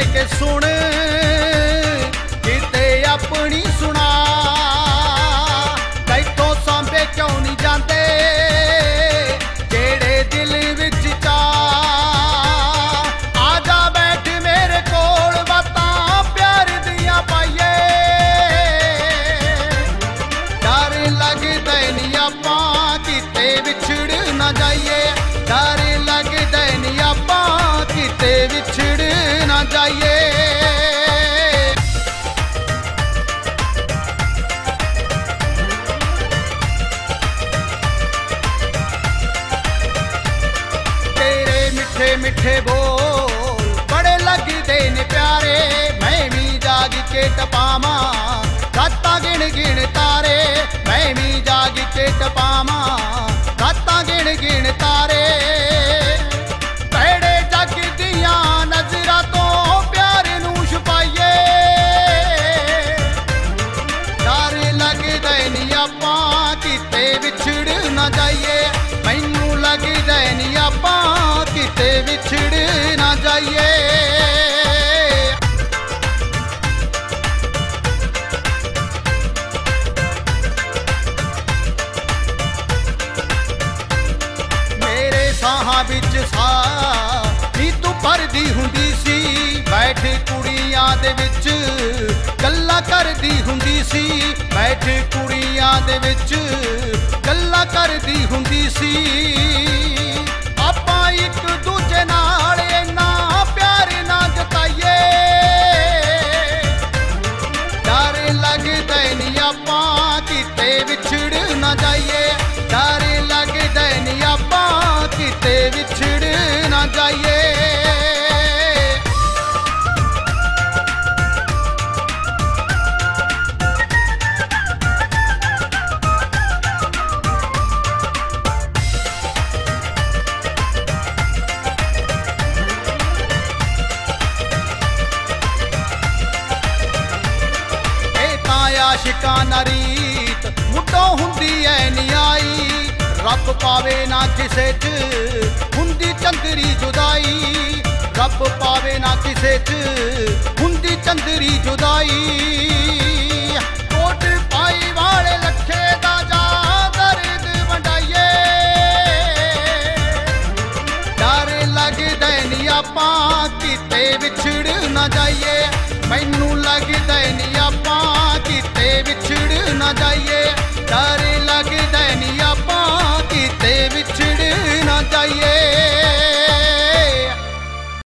ਕਹਿ ਕੇ ਸੁਣ ਕਿਤੇ ਆਪਣੀ ਸੁਣਾ ਤੈਥੋਂ ਸਾਂਭੇ ਕਿਉਂ ਨਹੀਂ ਜਾਂਦੇ ਜਿਹੜੇ ਦਿਲ ਵਿੱਚ ਚਾਹ ਆ ਜਾ ਬੈਠ ਮੇਰੇ ਕੋਲ ਬਾਤਾਂ ਪਿਆਰ ਦੀਆਂ ਪਾਈਏ ਡਰ ਲੱਗਦਾ ਨਹੀਂ ਆਪਾਂ ਕਿਤੇ ਵਿਛੜ ਨਾ ਜਾਈਏ ਡਰ ਲੱਗਦਾ ਨਹੀਂ ਆਪਾਂ ਕਿਤੇ ਵਿਛੜ ਨਾ ਜਾਈਏ मिठे बोल बड़े लगदे ने प्यारे मैं भी जाग के टपावा रातां गिण गिण तारे मैं भी जाग के टपावा रातां गिण गिण तारे भैड़े जग दियां नजरां तो प्यार नूं छुपाइए डर लगदा नहीं आपां किते विछड़ ना जाइए मैनू लगदा नहीं आपां किते विछड़ ना जाइए मेरे साहां विच साह नी तू भरदी हुंदी सी बैठ कुड़ियां दे विच गल्लां करदी हुंदी सी बैठ कुड़ियां दे विच गल्लां करदी हुंदी सी ਆਪਾਂ ਇੱਕ ਦੂਜੇ ਨਾਲ ਇੰਨਾ ਪਿਆਰ ਨਾ ਜਤਾਈਏ ਡਰ ਲੱਗਦਾ ਨਹੀਂ ਆਪਾਂ ਕਿਤੇ ਵਿਛੜ ਨਾ ਜਾਈਏ ਡਰ ਲੱਗਦਾ ਨਹੀਂ ਆਪਾਂ ਕਿਤੇ ਵਿਛੜ ਨਾ ਜਾਈਏ आशिकाना रीत मुड्डों हुंदी ऐ नियाई रब पावे ना किसे च हुंदी चंदरी जुदाई रब पावे ना किसे च हुंदी चंदरी जुदाई कोट पाई वाले लखे दा जा दर्द वंडाइए डर लगदा नहीं आपां किते विछड़ ना जाइए